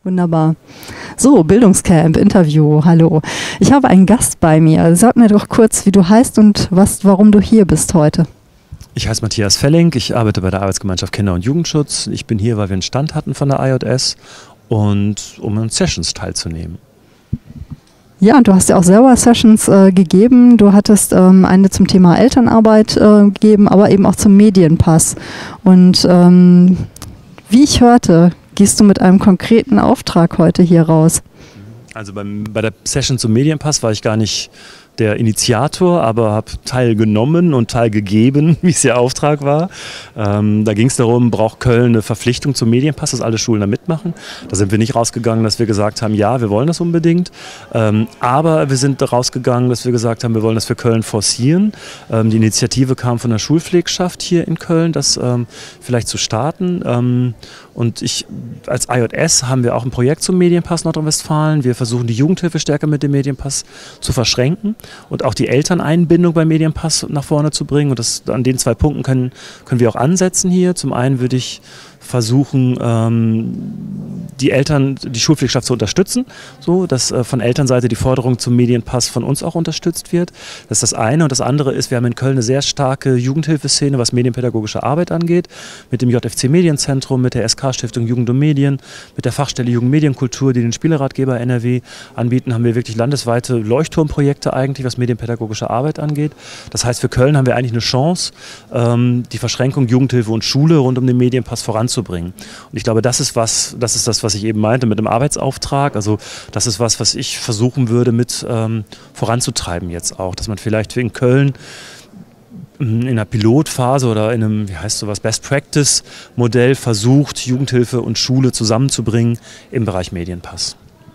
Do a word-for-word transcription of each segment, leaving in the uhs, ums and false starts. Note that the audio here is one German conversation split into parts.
Wunderbar. So, Bildungscamp, Interview, hallo. Ich habe einen Gast bei mir. Sag mir doch kurz, wie du heißt und was, warum du hier bist heute. Ich heiße Matthias Felling, ich arbeite bei der Arbeitsgemeinschaft Kinder- und Jugendschutz. Ich bin hier, weil wir einen Stand hatten von der I J S und um an Sessions teilzunehmen. Ja, und du hast ja auch selber Sessions äh, gegeben. Du hattest ähm, eine zum Thema Elternarbeit äh, gegeben, aber eben auch zum Medienpass. Und ähm, wie ich hörte, gehst du mit einem konkreten Auftrag heute hier raus? Also beim, bei der Session zum Medienpass war ich gar nicht der Initiator, aber habe teilgenommen und teilgegeben, wie es der Auftrag war. Ähm, da ging es darum, braucht Köln eine Verpflichtung zum Medienpass, dass alle Schulen da mitmachen. Da sind wir nicht rausgegangen, dass wir gesagt haben, ja, wir wollen das unbedingt. Ähm, aber wir sind rausgegangen, dass wir gesagt haben, wir wollen das für Köln forcieren. Ähm, die Initiative kam von der Schulpflegschaft hier in Köln, das ähm, vielleicht zu starten. Ähm, und ich, als I J S haben wir auch ein Projekt zum Medienpass Nordrhein-Westfalen. Wir versuchen, die Jugendhilfe stärker mit dem Medienpass zu verschränken und auch die Elterneinbindung beim Medienpass nach vorne zu bringen. Und das, an den zwei Punkten können, können wir auch ansetzen hier. Zum einen würde ich versuchen, ähm, die Eltern, die Schulpflegschaft zu unterstützen, so dass äh, von Elternseite die Forderung zum Medienpass von uns auch unterstützt wird. Das ist das eine. Und das andere ist, wir haben in Köln eine sehr starke Jugendhilfeszene, was medienpädagogische Arbeit angeht, mit dem J F C Medienzentrum, mit der S K-Stiftung Jugend und Medien, mit der Fachstelle Jugendmedienkultur, die den Spieleratgeber N R W anbieten, haben wir wirklich landesweite Leuchtturmprojekte eigentlich, was medienpädagogische Arbeit angeht. Das heißt, für Köln haben wir eigentlich eine Chance, ähm, die Verschränkung Jugendhilfe und Schule rund um den Medienpass voranzubringen. Bringen. Und ich glaube, das ist was, das ist das, was ich eben meinte mit dem Arbeitsauftrag. Also das ist was, was ich versuchen würde mit ähm, voranzutreiben jetzt auch, dass man vielleicht in Köln in einer Pilotphase oder in einem, wie heißt sowas, Best-Practice-Modell versucht, Jugendhilfe und Schule zusammenzubringen im Bereich Medienpass.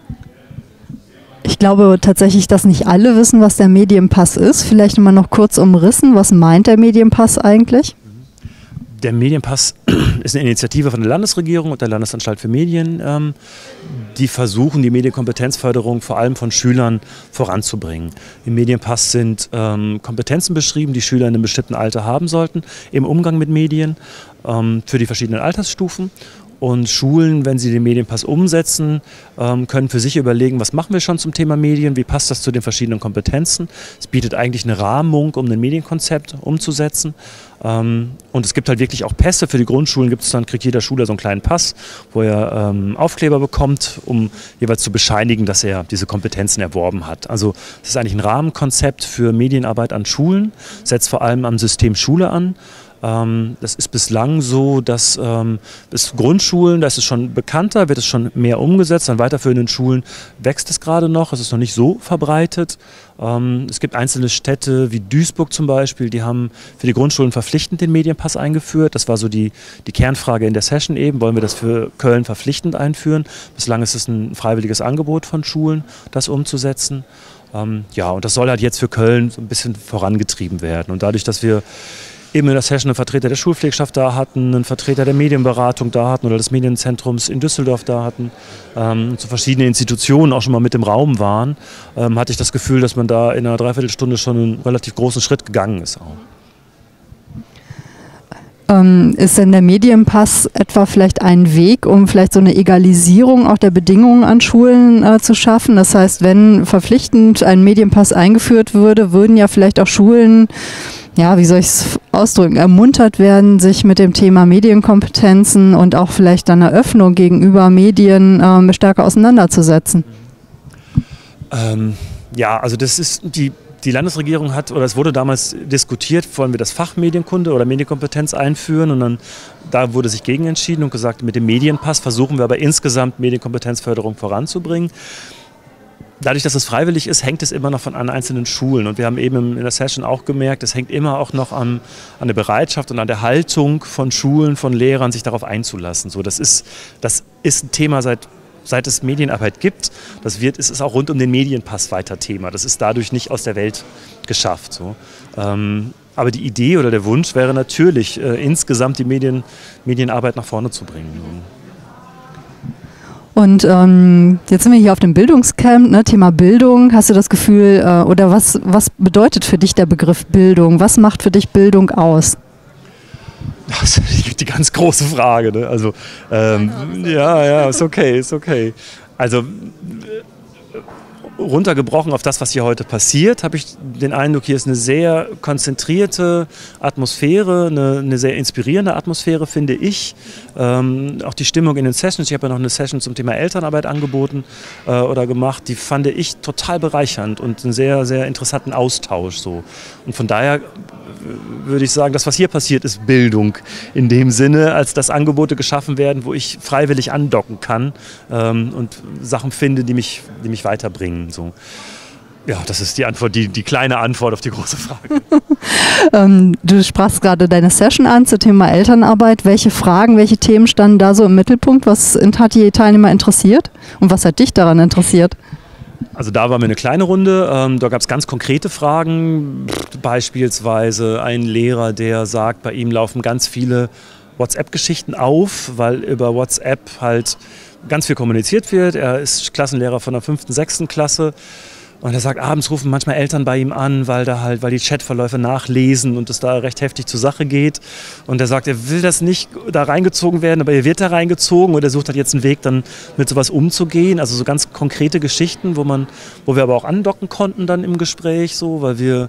Ich glaube tatsächlich, dass nicht alle wissen, was der Medienpass ist. Vielleicht mal noch kurz umrissen, was meint der Medienpass eigentlich? Der Medienpass ist eine Initiative von der Landesregierung und der Landesanstalt für Medien, ähm, die versuchen, die Medienkompetenzförderung vor allem von Schülern voranzubringen. Im Medienpass sind ähm, Kompetenzen beschrieben, die Schüler in einem bestimmten Alter haben sollten, im Umgang mit Medien ähm, für die verschiedenen Altersstufen. Und Schulen, wenn sie den Medienpass umsetzen, können für sich überlegen, was machen wir schon zum Thema Medien, wie passt das zu den verschiedenen Kompetenzen. Es bietet eigentlich eine Rahmung, um ein Medienkonzept umzusetzen. Und es gibt halt wirklich auch Pässe. Für die Grundschulen gibt es dann, kriegt jeder Schüler so einen kleinen Pass, wo er Aufkleber bekommt, um jeweils zu bescheinigen, dass er diese Kompetenzen erworben hat. Also es ist eigentlich ein Rahmenkonzept für Medienarbeit an Schulen, setzt vor allem am System Schule an. Das ist bislang so, dass ähm, bis Grundschulen, da ist es schon bekannter, wird es schon mehr umgesetzt. An weiterführenden Schulen wächst es gerade noch, es ist noch nicht so verbreitet. Ähm, es gibt einzelne Städte wie Duisburg zum Beispiel, die haben für die Grundschulen verpflichtend den Medienpass eingeführt. Das war so die, die Kernfrage in der Session eben, wollen wir das für Köln verpflichtend einführen? Bislang ist es ein freiwilliges Angebot von Schulen, das umzusetzen. Ähm, ja, und das soll halt jetzt für Köln so ein bisschen vorangetrieben werden. Und dadurch, dass wir eben in der Session einen Vertreter der Schulpflegschaft da hatten, einen Vertreter der Medienberatung da hatten oder des Medienzentrums in Düsseldorf da hatten, ähm, zu verschiedenen Institutionen auch schon mal mit im Raum waren, ähm, hatte ich das Gefühl, dass man da in einer Dreiviertelstunde schon einen relativ großen Schritt gegangen ist auch. Ähm, ist denn der Medienpass etwa vielleicht ein Weg, um vielleicht so eine Egalisierung auch der Bedingungen an Schulen äh, zu schaffen? Das heißt, wenn verpflichtend ein Medienpass eingeführt würde, würden ja vielleicht auch Schulen, ja, wie soll ich es ausdrücken, ermuntert werden, sich mit dem Thema Medienkompetenzen und auch vielleicht dann eine Öffnung gegenüber Medien äh, stärker auseinanderzusetzen. Ähm, ja, also das ist die Die Landesregierung hat, oder es wurde damals diskutiert, wollen wir das Fach Medienkunde oder Medienkompetenz einführen, und dann da wurde sich gegen entschieden und gesagt, mit dem Medienpass versuchen wir aber insgesamt Medienkompetenzförderung voranzubringen. Dadurch, dass es freiwillig ist, hängt es immer noch von an einzelnen Schulen, und wir haben eben in der Session auch gemerkt, es hängt immer auch noch an, an der Bereitschaft und an der Haltung von Schulen, von Lehrern, sich darauf einzulassen. So, das ist, das ist ein Thema seit Seit es Medienarbeit gibt, das wird, ist es auch rund um den Medienpass weiter Thema. Das ist dadurch nicht aus der Welt geschafft. So. Ähm, aber die Idee oder der Wunsch wäre natürlich, äh, insgesamt die Medien, Medienarbeit nach vorne zu bringen. Und ähm, jetzt sind wir hier auf dem Bildungscamp, ne, Thema Bildung. Hast du das Gefühl, äh, oder was, was bedeutet für dich der Begriff Bildung? Was macht für dich Bildung aus? Das ist die ganz große Frage. Ne? Also, ähm, ja, ja, ist okay, ist okay. Also, runtergebrochen auf das, was hier heute passiert, habe ich den Eindruck, hier ist eine sehr konzentrierte Atmosphäre, eine, eine sehr inspirierende Atmosphäre, finde ich. Ähm, auch die Stimmung in den Sessions, ich habe ja noch eine Session zum Thema Elternarbeit angeboten äh, oder gemacht, die fand ich total bereichernd und einen sehr, sehr interessanten Austausch. So. Und von daher würde ich sagen, das, was hier passiert, ist Bildung in dem Sinne, als dass Angebote geschaffen werden, wo ich freiwillig andocken kann ähm, und Sachen finde, die mich, die mich weiterbringen. So. Ja, das ist die Antwort, die, die kleine Antwort auf die große Frage. ähm, du sprachst gerade deine Session an zum Thema Elternarbeit. Welche Fragen, welche Themen standen da so im Mittelpunkt? Was hat die Teilnehmer interessiert und was hat dich daran interessiert? Also da waren wir eine kleine Runde, ähm, da gab es ganz konkrete Fragen, beispielsweise ein Lehrer, der sagt, bei ihm laufen ganz viele WhatsApp-Geschichten auf, weil über WhatsApp halt ganz viel kommuniziert wird. Er ist Klassenlehrer von der fünften, sechsten Klasse. Und er sagt, abends rufen manchmal Eltern bei ihm an, weil da halt, weil die Chatverläufe nachlesen und es da recht heftig zur Sache geht. Und er sagt, er will das nicht da reingezogen werden, aber er wird da reingezogen und er sucht halt jetzt einen Weg, dann mit sowas umzugehen. Also so ganz konkrete Geschichten, wo man, wo wir aber auch andocken konnten dann im Gespräch, so, weil wir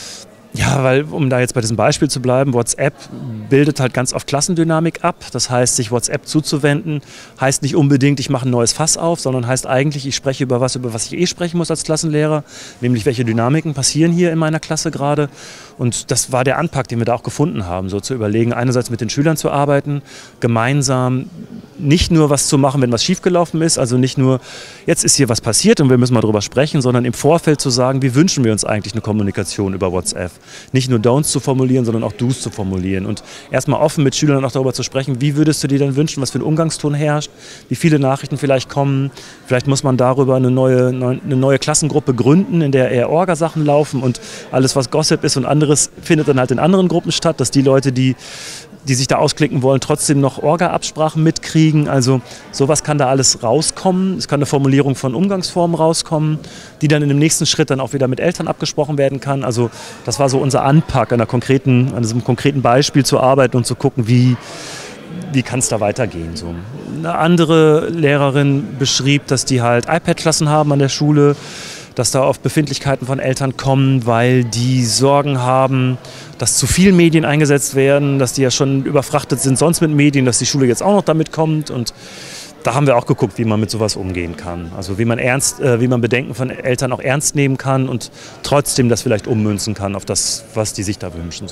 Ja, weil, um da jetzt bei diesem Beispiel zu bleiben, WhatsApp bildet halt ganz oft Klassendynamik ab. Das heißt, sich WhatsApp zuzuwenden, heißt nicht unbedingt, ich mache ein neues Fass auf, sondern heißt eigentlich, ich spreche über was, über was ich eh sprechen muss als Klassenlehrer, nämlich welche Dynamiken passieren hier in meiner Klasse gerade. Und das war der Anpack, den wir da auch gefunden haben, so zu überlegen, einerseits mit den Schülern zu arbeiten, gemeinsam nicht nur was zu machen, wenn was schiefgelaufen ist, also nicht nur, jetzt ist hier was passiert und wir müssen mal drüber sprechen, sondern im Vorfeld zu sagen, wie wünschen wir uns eigentlich eine Kommunikation über WhatsApp. Nicht nur Don'ts zu formulieren, sondern auch Do's zu formulieren und erstmal offen mit Schülern auch darüber zu sprechen, wie würdest du dir denn wünschen, was für ein Umgangston herrscht, wie viele Nachrichten vielleicht kommen, vielleicht muss man darüber eine neue, eine neue Klassengruppe gründen, in der eher Orga-Sachen laufen und alles, was Gossip ist und anderes, findet dann halt in anderen Gruppen statt, dass die Leute, die die sich da ausklicken wollen, trotzdem noch Orga-Absprachen mitkriegen. Also sowas kann da alles rauskommen. Es kann eine Formulierung von Umgangsformen rauskommen, die dann in dem nächsten Schritt dann auch wieder mit Eltern abgesprochen werden kann. Also das war so unser Anpack, an, einer konkreten, an diesem konkreten Beispiel zu arbeiten und zu gucken, wie, wie kann es da weitergehen. So. Eine andere Lehrerin beschrieb, dass die halt iPad-Klassen haben an der Schule, dass da oft Befindlichkeiten von Eltern kommen, weil die Sorgen haben, dass zu viel Medien eingesetzt werden, dass die ja schon überfrachtet sind sonst mit Medien, dass die Schule jetzt auch noch damit kommt. Und da haben wir auch geguckt, wie man mit sowas umgehen kann. Also wie man, ernst, äh, wie man Bedenken von Eltern auch ernst nehmen kann und trotzdem das vielleicht ummünzen kann auf das, was die sich da wünschen. So.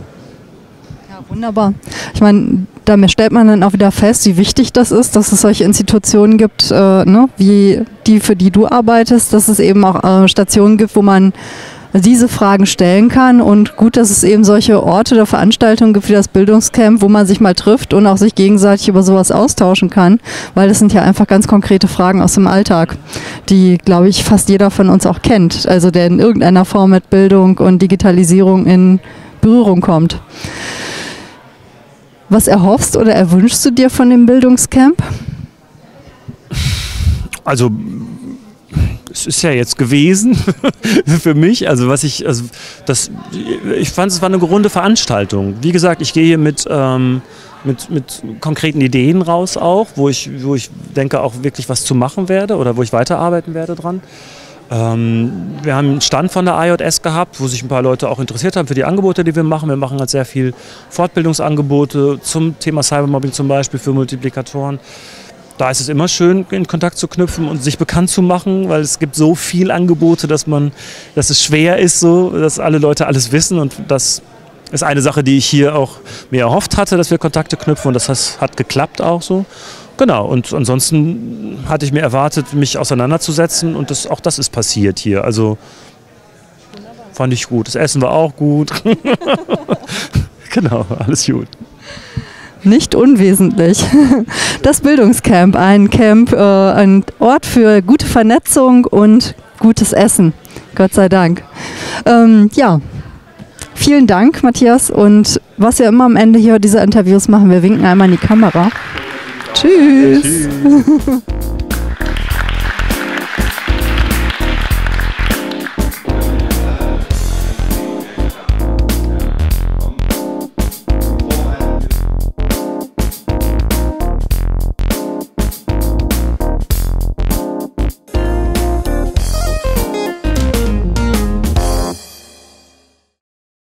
Also. Ja, wunderbar. Ich meine, damit stellt man dann auch wieder fest, wie wichtig das ist, dass es solche Institutionen gibt, äh, ne, wie die, für die du arbeitest, dass es eben auch äh, Stationen gibt, wo man diese Fragen stellen kann und gut, dass es eben solche Orte oder Veranstaltungen gibt wie das Bildungscamp, wo man sich mal trifft und auch sich gegenseitig über sowas austauschen kann, weil das sind ja einfach ganz konkrete Fragen aus dem Alltag, die, glaube ich, fast jeder von uns auch kennt, also der in irgendeiner Form mit Bildung und Digitalisierung in Berührung kommt. Was erhoffst oder erwünschst du dir von dem Bildungscamp? Also es ist ja jetzt gewesen für mich, also was ich, also das, ich fand, es war eine runde Veranstaltung. Wie gesagt, ich gehe hier mit, ähm, mit, mit konkreten Ideen raus auch, wo ich, wo ich denke auch wirklich was zu machen werde oder wo ich weiterarbeiten werde dran. Ähm, wir haben einen Stand von der A J S gehabt, wo sich ein paar Leute auch interessiert haben für die Angebote, die wir machen. Wir machen halt sehr viel Fortbildungsangebote zum Thema Cybermobbing zum Beispiel für Multiplikatoren. Da ist es immer schön, in Kontakt zu knüpfen und sich bekannt zu machen, weil es gibt so viele Angebote, dass man, dass es schwer ist, so, dass alle Leute alles wissen. Und das ist eine Sache, die ich hier auch mir erhofft hatte, dass wir Kontakte knüpfen. Und das hat, hat geklappt auch so. Genau. Und ansonsten hatte ich mir erwartet, mich auseinanderzusetzen. Und das, auch das ist passiert hier. Also fand ich gut. Das Essen war auch gut. Genau, alles gut. Nicht unwesentlich. Das Bildungscamp, ein Camp, äh, ein Ort für gute Vernetzung und gutes Essen. Gott sei Dank. Ähm, ja, vielen Dank, Matthias. Und was wir immer am Ende hier dieser Interviews machen, wir winken einmal in die Kamera. Tschüss. Tschüss.